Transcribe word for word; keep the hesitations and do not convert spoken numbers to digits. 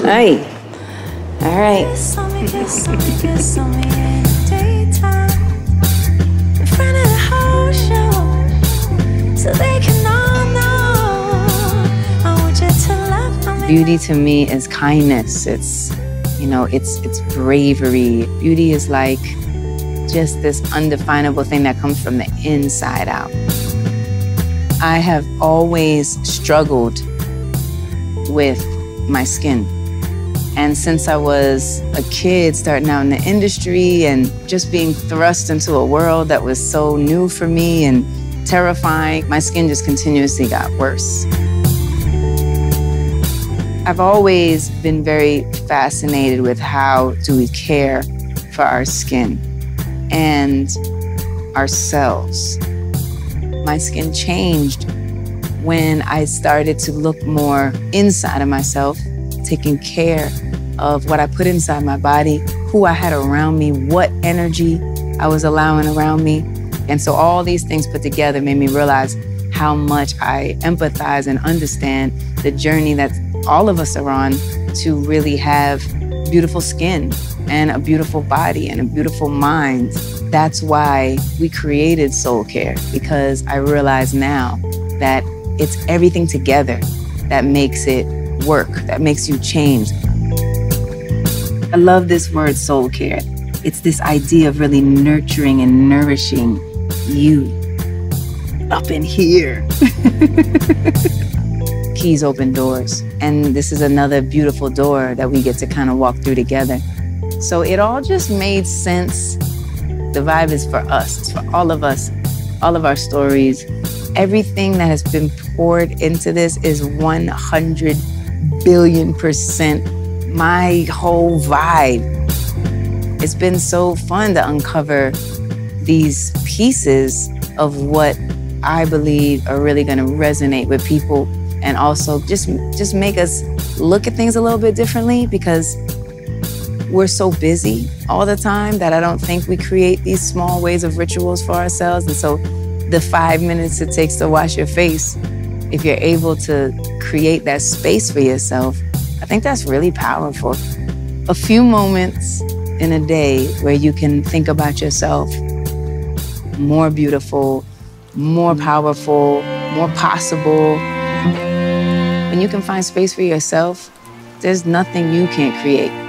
Hey. All right. Beauty to me is kindness. It's, you know, it's it's bravery. Beauty is like just this undefinable thing that comes from the inside out. I have always struggled with my skin. And since I was a kid starting out in the industry and just being thrust into a world that was so new for me and terrifying, my skin just continuously got worse. I've always been very fascinated with how do we care for our skin and ourselves. My skin changed when I started to look more inside of myself, taking care of what I put inside my body, who I had around me, what energy I was allowing around me. And so all these things put together made me realize how much I empathize and understand the journey that all of us are on to really have beautiful skin and a beautiful body and a beautiful mind. That's why we created Soul Care, because I realize now that it's everything together that makes it work, that makes you change. I love this word, soul care. It's this idea of really nurturing and nourishing you up in here. Keys open doors. And this is another beautiful door that we get to kind of walk through together. So it all just made sense. The vibe is for us, it's for all of us, all of our stories. Everything that has been poured into this is one hundred billion percent my whole vibe. It's been so fun to uncover these pieces of what I believe are really gonna resonate with people and also just, just make us look at things a little bit differently, because we're so busy all the time that I don't think we create these small ways of rituals for ourselves. And so the five minutes it takes to wash your face, if you're able to create that space for yourself, I think that's really powerful. A few moments in a day where you can think about yourself more beautiful, more powerful, more possible. When you can find space for yourself, there's nothing you can't create.